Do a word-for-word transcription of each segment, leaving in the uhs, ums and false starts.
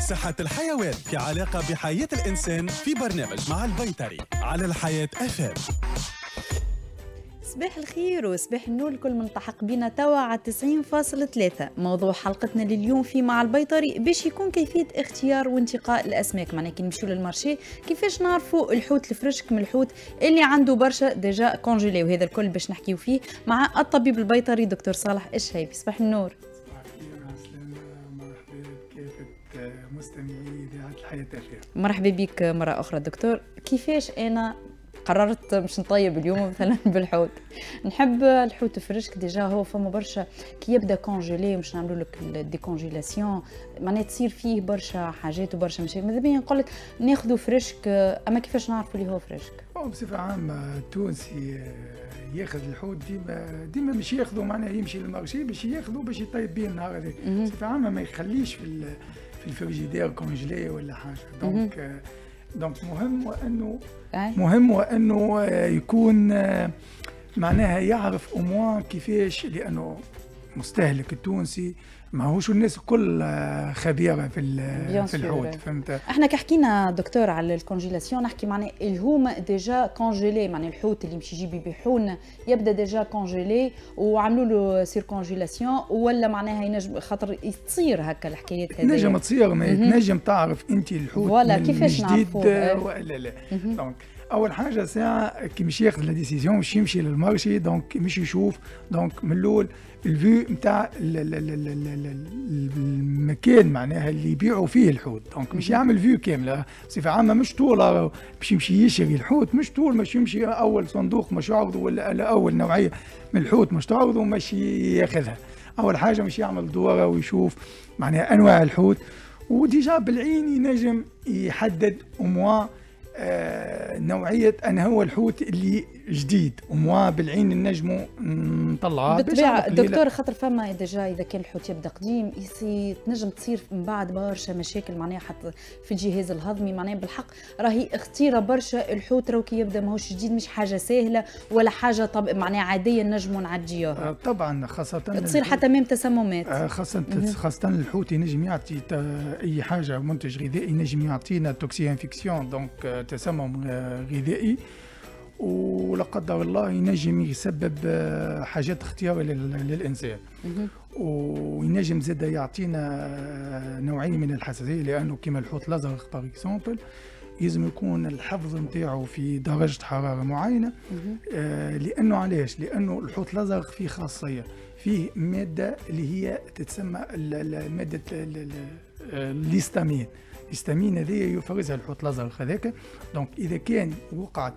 صحة الحيوان في علاقة بحياة الإنسان في برنامج مع البيطري على الحياة أف ام. صباح الخير وصباح النور الكل ملتحق بنا توا على تسعين فاصلة ثلاثة. موضوع حلقتنا لليوم في مع البيطري باش يكون كيفية اختيار وانتقاء الأسماك. معناها كي نمشيو للمارشي كيفاش نعرفوا الحوت الفرشك من الحوت اللي عنده برشا ديجا كونجيلي، وهذا الكل باش نحكيو فيه مع الطبيب البيطري دكتور صالح الشهيبي. صباح النور. صباح الخير عسلامة، مرحبا بكافة مستمعي إذاعة الحياة الأخيرة. مرحبا بك مرة أخرى دكتور. كيفاش أنا قررت مش نطيب اليوم مثلا بالحوت؟ نحب الحوت فريشك ديجا هو فما برشا كي يبدا كونجيلي مش نعملوا لك الديكونجيلاسيون، معناها تصير فيه برشا حاجات وبرشا مشاكل. ماذا بيا نقول لك ناخذوا فريشك، اما كيفاش نعرفوا اللي هو فريشك؟ بصفة عامة التونسي ياخذ الحوت ديما ديما باش ياخذوا، معناها يمشي للمارشي باش ياخذوا باش يطيب بيه النهار هذاك. بصفة عامة ما يخليش في في الفريجيدير كونجيلي ولا حاجة. دونك دونك مهم وانه مهم وانه يكون معناها يعرف اموان كيفاش، لانه المستهلك التونسي ماهوش الناس الكل خبيره في في الحوت، فهمت؟ احنا كحكينا دكتور على الكونجيلاسيون نحكي معناها اللي هما ديجا كونجيلي، معناها الحوت اللي يمشي يجيب يبيعون يبدا ديجا كونجيلي وعملوا له سير كونجيلاسيون، ولا معناها ينجم خاطر تصير هكا الحكايات هذه؟ تنجم تصير، ما تنجم تعرف انت الحوت ولا كيفاش جديد ولا لا. دونك اول حاجه ساعه كي مش ياخذ لا ديسيزيون مش يمشي للمارشي، دونك مش يشوف دونك من الاول الفيو نتاع المكان معناها اللي يبيعوا فيه الحوت. دونك مش يعمل فيو كامله بصفه عامه، مش طول باش يمشي يشري الحوت، مش طول مش يمشي اول صندوق مش يعرضه ولا اول نوعيه من الحوت مش تعرضه مش ياخذها. اول حاجه مش يعمل دوره ويشوف معناها انواع الحوت، وديجا بالعين ينجم يحدد اموا آه نوعيه أنا هو الحوت اللي جديد، وموا بالعين النجمو نطلعها بالطبيعه دكتور. خاطر فما ديجا اذا كان الحوت يبدا قديم تنجم تصير من بعد برشا مشاكل معناها حتى في الجهاز الهضمي. معناها بالحق راهي اختيره برشا الحوت راهو كي يبدا ماهوش جديد مش حاجه سهله ولا حاجه طب معناها عاديه نجموا نعديوها. آه طبعا خاصه تصير حتى ميم تسممات. آه خاصه خاصه الحوت ينجم يعطي اي حاجه منتج غذائي ينجم يعطينا توكسي انفيكسيون، دونك تسمم غذائي، ولا قدر الله ينجم يسبب حاجات اختيارية للإنسان، وينجم زاد يعطينا نوعين من الحساسية، لأنه كما الحوت الأزرق باغ اكزومبل يلزم يكون الحفظ نتاعو في درجة حرارة معينة. آه لأنه علاش؟ لأنه الحوت الأزرق فيه خاصية، فيه مادة اللي هي تتسمى مادة الهيستامين. الهيستامين هذه يفرزها الحوت الأزرق هذاك. دونك إذا كان وقعت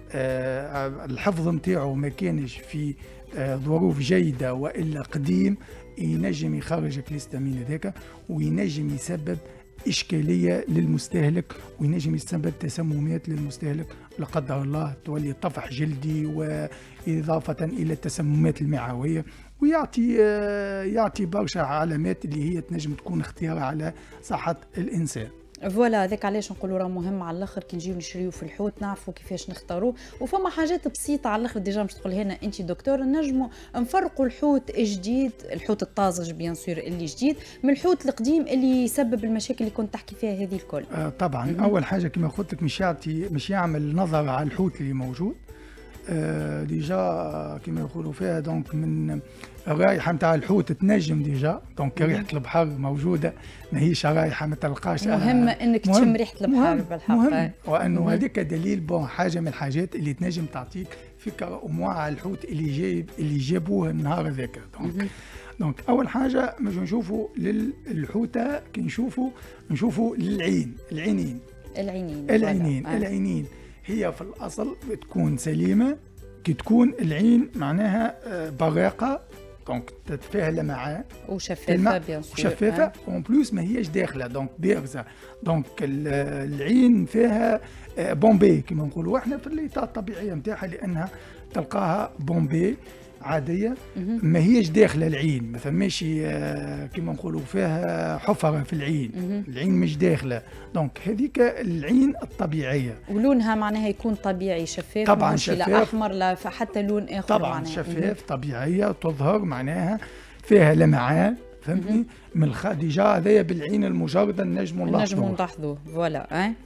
آه الحفظ نتاعو ما كانش في آه ظروف جيدة وإلا قديم، ينجم يخرج الهيستامين هذاك وينجم يسبب إشكالية للمستهلك، وينجم يسبب تسممات للمستهلك، لا قدر الله تولي طفح جلدي، وإضافة إلى التسممات المعوية، ويعطي آه يعطي برشا علامات اللي هي تنجم تكون اختيار على صحة الإنسان. فوالا هذاك علاش نقولوا راه مهم على الاخر كي نجيو نشريو في الحوت نعرفوا كيفاش نختاروه. وفما حاجات بسيطه على الاخر ديجا مش تقولها لنا انت دكتور، نجموا نفرقوا الحوت الجديد، الحوت الطازج بيان سور اللي جديد، من الحوت القديم اللي يسبب المشاكل اللي كنت تحكي فيها هذه الكل. آه طبعا م- اول حاجه كما قلت لك مش يعطي مش يعمل نظر على الحوت اللي موجود. آه ديجا كما يقولوا فيها دونك من الرائحه نتاع الحوت تنجم ديجا، دونك ريحه البحر موجوده ماهيش رائحه ما تلقاش. مهم انك تشم ريحه البحر بالحق، مهم وانه هذيك دليل بون حاجه من الحاجات اللي تنجم تعطيك فكره انواع الحوت اللي جايب اللي جابوه النهار هذاك. دونك دونك اول حاجه باش نشوفوا للحوته كي نشوفوا نشوفوا للعين العينين العينين العينين آه. العينين هي في الاصل تكون سليمه كي تكون العين معناها براقه، دونك فيها لمعان وشفافه بيان سور وشفافه آه. اون بلوس ما هيش داخله دونك بارزه. دونك العين فيها بومبي كما نقولوا احنا في الاطار الطبيعيه نتاعها، لانها تلقاها بومبي عاديه ما هيش داخله العين، ما فماش كما نقولوا فيها حفره في العين، العين مش داخله. دونك هذيك العين الطبيعيه، ولونها معناها يكون طبيعي شفاف، طبعا شفاف، لا احمر لا حتى لون اخر طبعا معناها شفاف طبيعيه تظهر معناها فيها لمعان فهمتني؟ من الخارجه هذايا بالعين المجرده نجموا نلاحظوه نجموا نلاحظوه فوالا. اه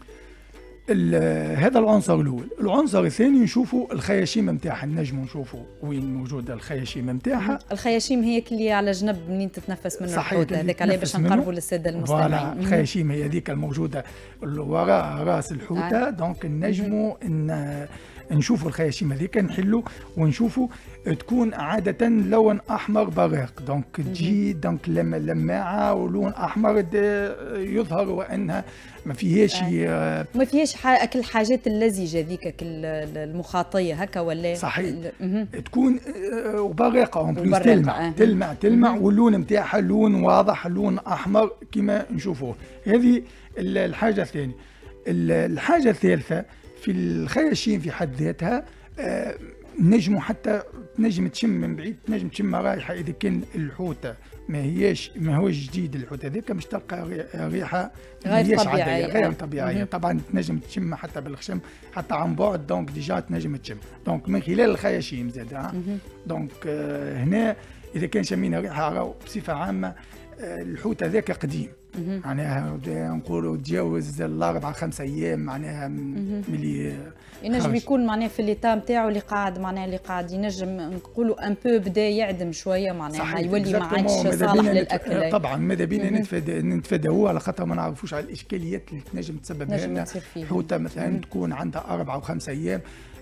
هذا العنصر الاول. العنصر الثاني نشوفوا الخياشيم نتاعها، نجموا نشوفوا وين موجوده الخياشيم نتاعها. الخياشيم هي اللي على جنب منين تتنفس منه الحوت هذاك، عليه باش نقربوا للساده المستمعين. الخياشيم هي هذيك الموجوده وراء راس الحوته. آه. دونك نجموا ان نشوفوا الخياشيم هذيك نحلوا ونشوفوا تكون عادة لون أحمر براق، دونك تجي دونك لماعة ولون أحمر يظهر وأنها ما فيهاش آه. ما فيهاش كل الحاجات اللزجة ذيك كل المخاطية هكا ولا صحيح. تكون وبراقة تلمع تلمع تلمع واللون نتاعها لون واضح، لون أحمر كما نشوفوه. هذه الحاجة الثانية. الحاجة الثالثة في الخياشيم في حد ذاتها، آه نجموا حتى تنجم تشم من بعيد، تنجم تشم رائحه اذا كان الحوته ما هياش ما هوش جديد الحوت هذاك مش تلقى ريحه غير طبيعيه غير طبيعيه. طبعا تنجم تشم حتى بالخشم حتى عن بعد، دونك ديجا تنجم تشم دونك من خلال الخياشيم زاد. دونك آه هنا اذا كان شمينا ريحه بصفه عامه آه الحوت هذاك قديم، معناها نقولوا تجاوز الاربعه خمسة ايام معناها ملي ينجم يكون معناها في الليتا نتاعو اللي قاعد معناها اللي قاعد ينجم نقولوا ان بو بدا يعدم شويه معناها يولي ما عادش صالح للاكل. طبعا ماذا بينا نتفادى نتفاداوه على خاطر ما نعرفوش على الاشكاليات اللي تنجم تسبب لنا حوته مثلا تكون عندها اربعه وخمسه ايام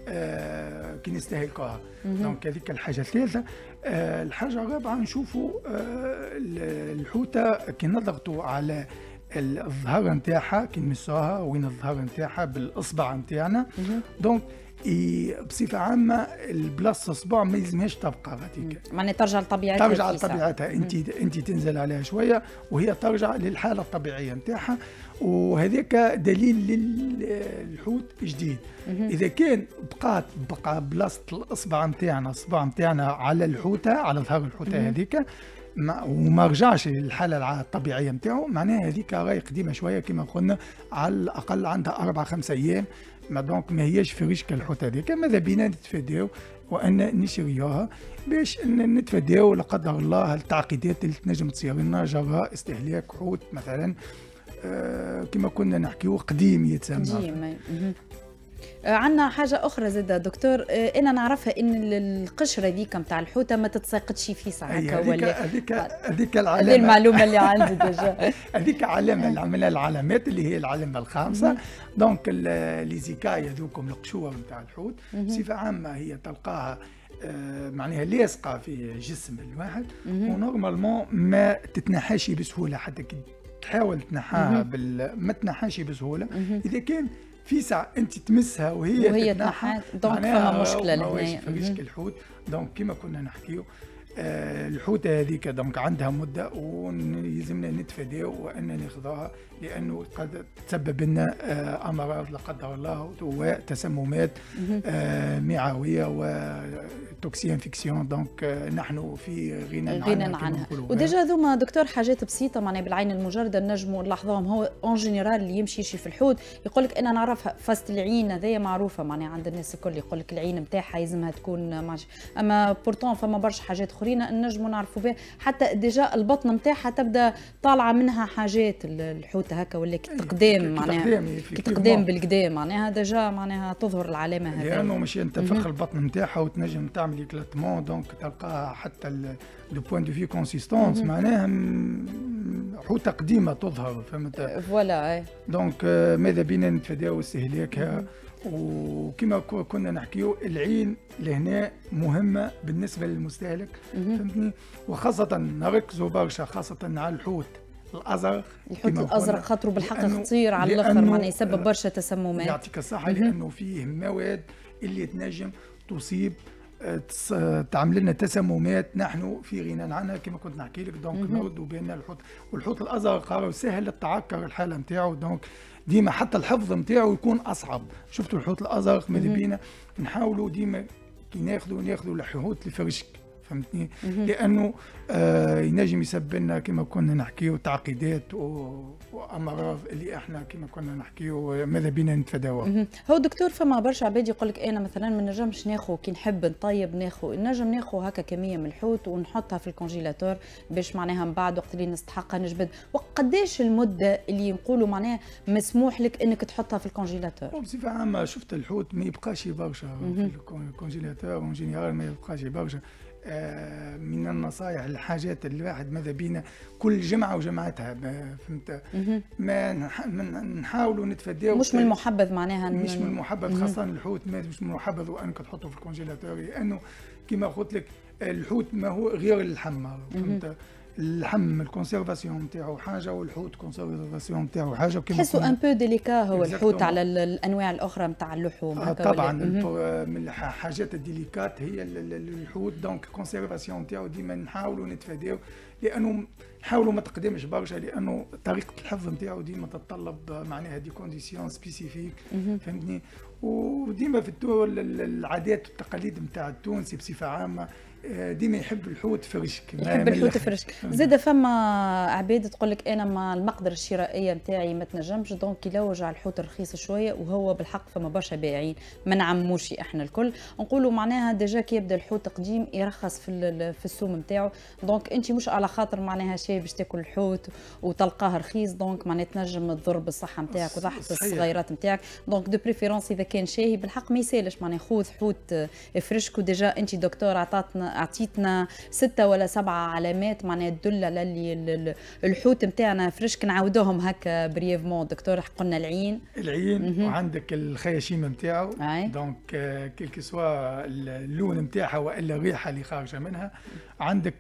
آه كي نستهلكوها. دونك هذيك الحاجه الثالثه. آه الحاجه الرابعه نشوفوا آه الحوته كي نضغطوا على الظهر نتاعها كي نمسوها وين الظهر نتاعها بالاصبع نتاعنا، دونك بصفه عامه البلاصه الصبع ما يلزمهاش تبقى غاديك، معناها ترجع لطبيعتها ترجع لطبيعتها. انت انت تنزل عليها شويه وهي ترجع للحاله الطبيعيه نتاعها، وهذاك دليل للحوت جديد. اذا كان بقات بقى بلاصه الاصبع نتاعنا الصبع نتاعنا على الحوته على ظهر الحوته هذيك ما وما رجعش للحاله الطبيعيه نتاعو، معناها هذيك راهي قديمه شويه كما قلنا، على الاقل عندها اربع خمسة ايام. ما دونك ما هياش فريش كالحوت هذيك. ماذا بينا نتفاداو وان نشريوها باش نتفاداو لا قدر الله التعقيدات اللي تنجم تصير لنا جراء استهلاك حوت مثلا آه كما كنا نحكيو قديم يتسمى قديم. عندنا حاجة أخرى زادة دكتور، أنا نعرفها إن القشرة ذيك نتاع الحوتة ما تتساقطش في ساعتها ولا هذيك هذيك العلامة، هذه المعلومة اللي عندي ديجا. هذيك علامة اللي عملها العلامات اللي هي العلامة الخامسة. دونك لي زيكاي هذوكم القشور نتاع الحوت بصفة عامة هي تلقاها آه معناها لاصقة في جسم الواحد ونورمالمون ما تتنحاش بسهولة، حتى كي تحاول تنحاها بال ما تنحاش بسهولة. إذا كان في ساعة أنت تمسها وهي وهي تنحات دونك فما مشكلة لهنايا. فريش الحوت دونك كما كنا نحكيو آه الحوتة هذيك دونك عندها مدة ولازمنا نتفاداو وأن ناخذوها، لأنه قد تسبب لنا آه أمراض لا قدر الله وتسممات آه معوية وتوكسي انفكسيون. دونك آه نحن في غنى غنى عنها, عنها. وديجا ذوما دكتور حاجات بسيطة معناها بالعين المجردة نجموا نلاحظوهم. هو اون جينيرال اللي يمشي يشي في الحوت يقول لك أنا نعرفها فاست العين هذايا معروفة معناها عند الناس الكل، يقول لك العين نتاعها يلزمها تكون ماشي. أما بورتون فما برشا حاجات اخرين نجموا نعرفوا بها، حتى ديجا البطن نتاعها تبدا طالعه منها حاجات الحوته هكا ولا كي تقدام معناها كي تقدام بالقدام معناها ديجا معناها تظهر العلامه هذه، لانه مش انت تفخ البطن نتاعها وتنجم تعمل اكلاتمون دونك تلقاها حتى دو بوين دو في كونسيستونس معناها حوته قديمه تظهر، فهمت؟ فوالا. دونك ماذا بينا نتفاداو استهلاكها. وكما كنا نحكيو العين لهنا مهمة بالنسبة للمستهلك، فهمتني؟ وخاصة نركزوا برشا خاصة على الحوت الأزرق. الحوت الأزرق خاطره بالحق خطير على الآخر معناه يسبب برشا تسممات. يعطيك الصحة لأنه فيه مواد اللي تنجم تصيب تعمل لنا تسممات نحن في غنى عنها كما كنت نحكي لك. دونك نردوا بين الحوت والحوت الأزرق راهو سهل التعكر الحالة نتاعو، دونك ديما حتى الحفظ نتاعو يكون اصعب. شفتوا الحوت الازرق ماذا بينا نحاولوا ديما كي ناخذوا ناخذوا الحوت الفرشك، فهمتني. لانه آه ينجم يسبب لنا كما كنا نحكيو تعقيدات وامراض اللي احنا كما كنا نحكيو ماذا بينا نتفاداوها. هو دكتور فما برشا عباد يقول لك انا مثلا ما نجمش ناخذ كي نحب نطيب ناخذ نجم ناخذ هكا كميه من الحوت ونحطها في الكونجيلاتور باش معناها من بعد وقت اللي نستحقها نجبد. وقداش المده اللي نقولوا معناها مسموح لك انك تحطها في الكونجيلاتور؟ بصفه عامه شفت الحوت ما يبقاش برشا في الكونجيلاتور اون جينيرال، ما يبقاش برشا. آه من النصائح الحاجات اللي الواحد ماذا بينا كل جمعه وجمعتها فهمت. ما نحاولوا نتفاداو مش من المحبذ معناها مش من المحبذ خاصه الحوت مش من المحبذ وانك تحطه في الكونجيلاتور، لانه كما قلت لك الحوت ما هو غير اللحم فهمت. اللحم الكونسيرفاسيون نتاعو حاجه والحوت كونسيرفاسيون نتاعو حاجه. تحسوا ان بو ديليكا هو الحوت على الانواع الاخرى نتاع اللحوم. آه طبعا من الحاجات الديليكات هي الحوت، دونك كونسيرفاسيون نتاعو ديما نحاولوا نتفاداو، لانه نحاولوا ما تقدمش برشا، لانه طريقه الحفظ نتاعو ديما تتطلب معناها دي كونديسيون سبيسيفيك فهمتني. وديما في العادات والتقاليد نتاع التونسي بصفه عامه ديما يحب الحوت فرشك، يحب الحوت فرشك. زاد فما عباد تقول لك انا ما المقدره الشرائيه نتاعي ما تنجمش، دونك يلوج على الحوت رخيص شويه، وهو بالحق فما برشا بايعين ما نعموش احنا الكل نقولوا معناها ديجا كي يبدا الحوت قديم يرخص في في السوم نتاعو، دونك انت مش على خاطر معناها شيء باش تاكل الحوت وتلقاه رخيص دونك معناها تنجم تضر بالصحه نتاعك وصحه الصغيرات نتاعك. دونك دو بريفيرونس اذا كان شاهي بالحق ما يسالش معناها خذ حوت فرشك. وديجا انت دكتور عطاتنا اعطيتنا ستة ولا سبعة علامات معناها تدل على اللي الحوت نتاعنا فريشك. نعاودوهم هكا بريفمون دكتور. قلنا العين العين وعندك الخياشيم نتاعو، دونك كيلكي سوا اللون نتاعها والا الريحه اللي خارجه منها. عندك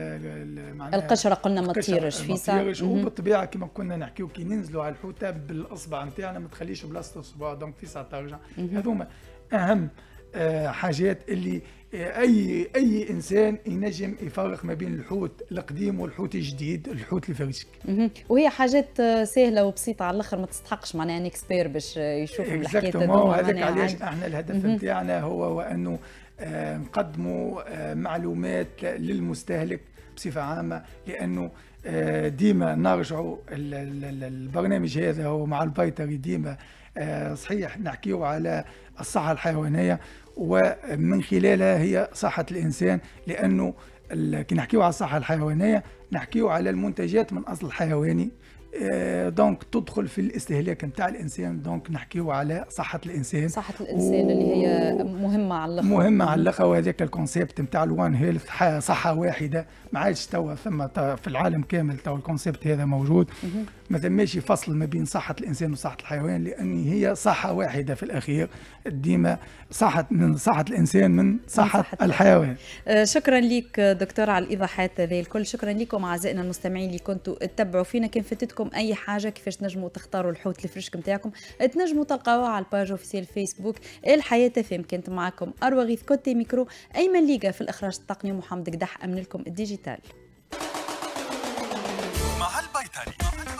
القشره قلنا ما تطيرش في ساعه، وبالطبيعه كما كنا نحكيو كي ننزلوا على الحوته بالاصبع نتاعنا ما تخليش بلاصه الصباع، دونك في ساعه ترجع. هذوما اهم حاجات اللي اي اي انسان ينجم يفرق ما بين الحوت القديم والحوت الجديد، الحوت الفريشك. وهي حاجات سهله وبسيطه على الاخر، ما تستحقش معناها ان اكسبير باش يشوف الحكايه هذوما. هذاك علاش احنا الهدف نتاعنا هو وانه آه نقدموا آه معلومات للمستهلك بصفه عامه، لانه آه ديما نرجعوا البرنامج هذا هو مع البيطري ديما آه صحيح نحكيو على الصحه الحيوانيه، ومن خلالها هي صحة الإنسان، لأنه كي نحكيو على الصحة الحيوانية نحكيو على المنتجات من أصل حيواني، دونك تدخل في الاستهلاك نتاع الانسان، دونك نحكيو على صحه الانسان. صحه الانسان و... اللي هي مهمه على الاخر، مهمه على الاخر. وهذاك الكونسيبت نتاع الوان هيلث، صحه واحده، ما عادش توا ثم في العالم كامل توا الكونسيبت هذا موجود. ما ثماش فصل ما بين صحه الانسان وصحه الحيوان، لان هي صحه واحده في الاخير، ديما صحه من صحه الانسان من صحه, صحة الحيوان. آه شكرا لك دكتور على الايضاحات هذه الكل. شكرا لكم اعزائنا المستمعين اللي كنتوا تتبعوا فينا. كان فاتتكم اي حاجه كيفاش تنجموا تختاروا الحوت الفريشك نتاعكم تنجموا تلقاوها على الباج اوفيسيال فيسبوك الحياه فيم. كانت معكم اروى غيث كوتي ميكرو، ايمن ليغا في الاخراج التقني، ومحمد قدح امن لكم الديجيتال. مع البيطري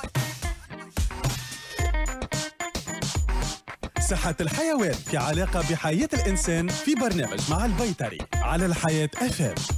صحة الحيوان في علاقة بحياة الإنسان في برنامج مع البيطري على الحياة اف ام.